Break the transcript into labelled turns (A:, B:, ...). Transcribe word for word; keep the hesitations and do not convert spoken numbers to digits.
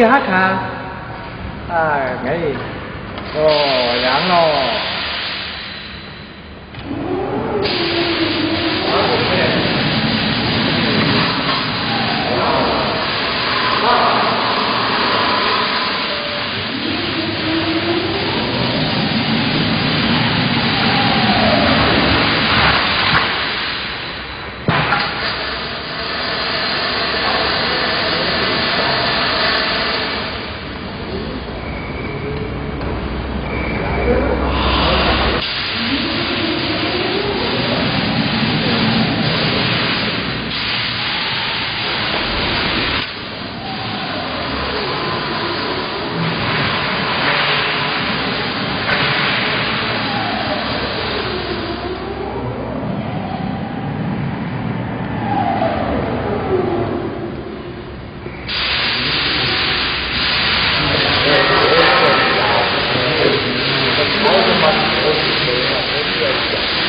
A: hát hả? À, nghĩ ồ giảng lo Hãy subscribe cho kênh Ghiền Mì Gõ để không bỏ lỡ những video hấp dẫn.